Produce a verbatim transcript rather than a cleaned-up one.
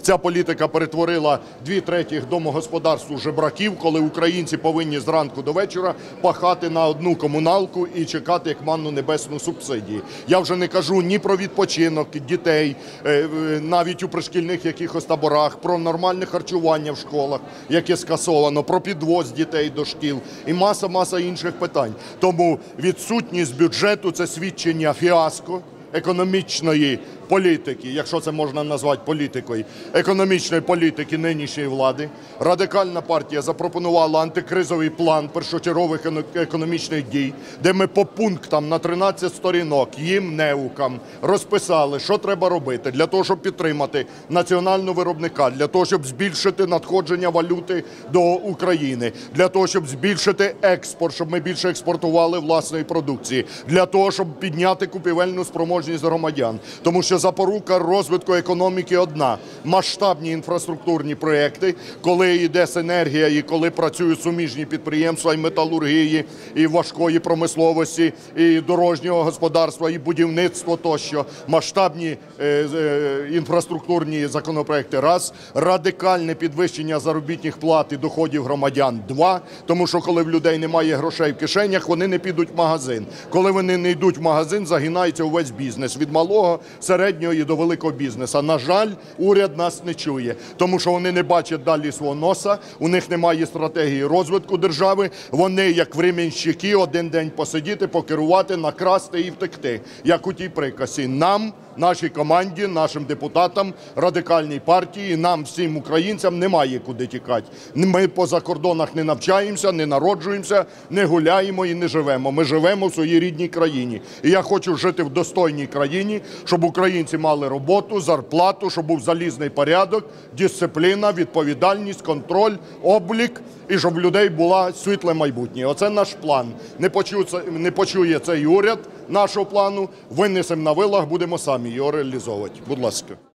Ця політика перетворила дві третіх домогосподарств у жебраків, коли українці повинні зранку до вечора пахати на одну комуналку і чекати, як манну небесну, субсидії. Я вже не кажу ні про відпочинок дітей, навіть у пришкільних якихось таборах, про нормальне харчування в школах, яке скасовано, про підвоз дітей до шкіл і маса-маса інших питань. Тому відсутність бюджету – це свідчення фіаско економічної політики, якщо це можна назвати політикою, економічної політики нинішньої влади. Радикальна партія запропонувала антикризовий план першочергових економічних дій, де ми по пунктам на тринадцять сторінок їм, неукам, розписали, що треба робити для того, щоб підтримати національного виробника, для того, щоб збільшити надходження валюти до України, для того, щоб збільшити експорт, щоб ми більше експортували власної продукції, для того, щоб підняти купівельну спроможність громадян. Тому що запорука розвитку економіки одна – масштабні інфраструктурні проєкти, коли йде синергія і коли працюють суміжні підприємства і металургії, і важкої промисловості, і дорожнього господарства, і будівництво тощо. Масштабні е, е, інфраструктурні законопроекти – раз. Радикальне підвищення заробітних плат і доходів громадян – два. Тому що коли в людей немає грошей в кишенях, вони не підуть в магазин. Коли вони не йдуть в магазин, загинається увесь бізнес. Від малого, середнього і до великого бізнесу. На жаль, уряд нас не чує, тому що вони не бачать далі свого носа, у них немає стратегії розвитку держави, вони, як временщики, один день посидіти, покерувати, накрасти і втекти. Як у тій приказці. Нам, нашій команді, нашим депутатам, Радикальній партії, нам, всім українцям, немає куди тікати. Ми по закордонах не навчаємося, не народжуємося, не гуляємо і не живемо. Ми живемо в своїй рідній країні. І я хочу жити в достойній країні, щоб українці мали роботу, зарплату, щоб був залізний порядок, дисципліна, відповідальність, контроль, облік і щоб в людей було світле майбутнє. Оце наш план. Не почує, не почує цей уряд нашого плану, винесемо на вилах, будемо самі його реалізовувати. Будь ласка.